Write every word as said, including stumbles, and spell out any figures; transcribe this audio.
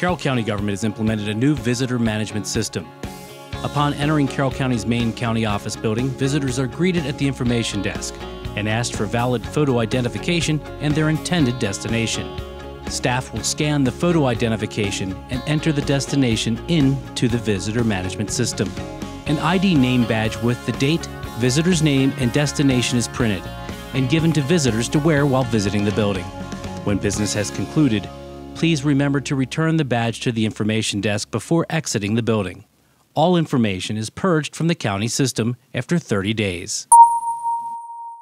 Carroll County Government has implemented a new visitor management system. Upon entering Carroll County's main county office building, visitors are greeted at the information desk and asked for valid photo identification and their intended destination. Staff will scan the photo identification and enter the destination into the visitor management system. An I D name badge with the date, visitor's name, and destination is printed and given to visitors to wear while visiting the building. When business has concluded, please remember to return the badge to the information desk before exiting the building. All information is purged from the county system after thirty days.